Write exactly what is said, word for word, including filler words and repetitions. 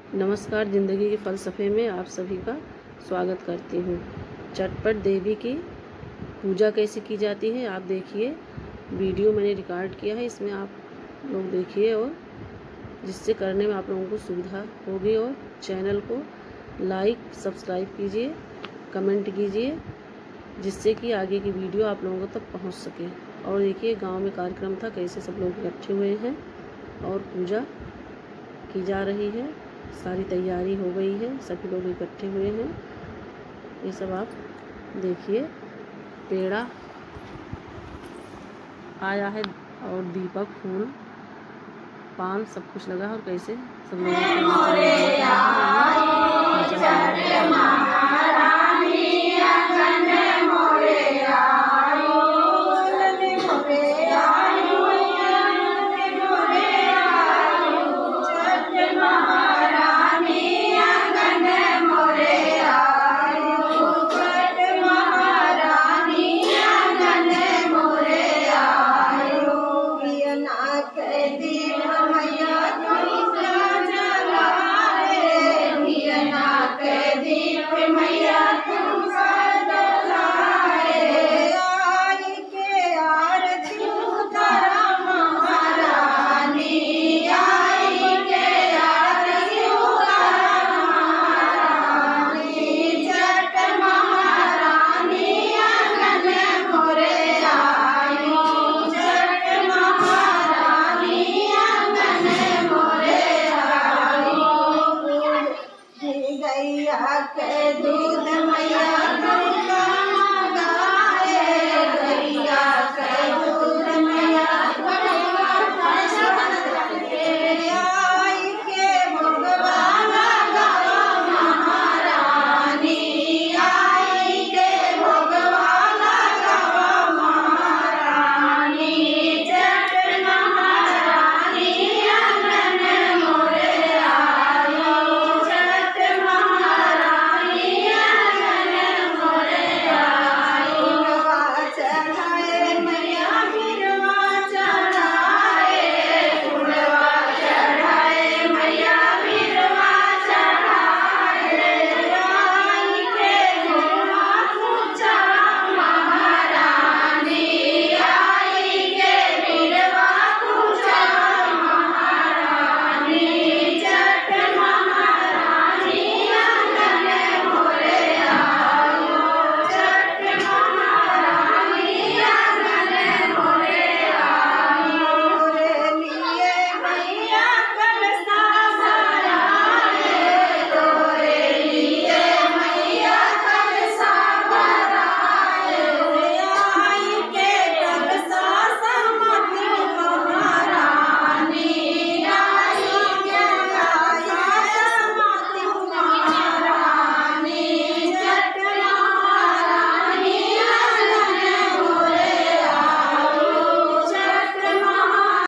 नमस्कार। ज़िंदगी के फ़लसफ़े में आप सभी का स्वागत करती हूँ। चटपट देवी की पूजा कैसे की जाती है आप देखिए। वीडियो मैंने रिकॉर्ड किया है, इसमें आप लोग देखिए और जिससे करने में आप लोगों को सुविधा होगी। और चैनल को लाइक सब्सक्राइब कीजिए, कमेंट कीजिए, जिससे कि आगे की वीडियो आप लोगों तक पहुँच सके। और देखिए गांव में कार्यक्रम था, कैसे सब लोग इकट्ठे हुए हैं और पूजा की जा रही है। सारी तैयारी हो गई है, सभी लोग इकट्ठे हुए हैं। ये सब आप देखिए, पेड़ा आया है और दीपक, फूल, पान सब कुछ लगा है। और कैसे सब लोग गैया के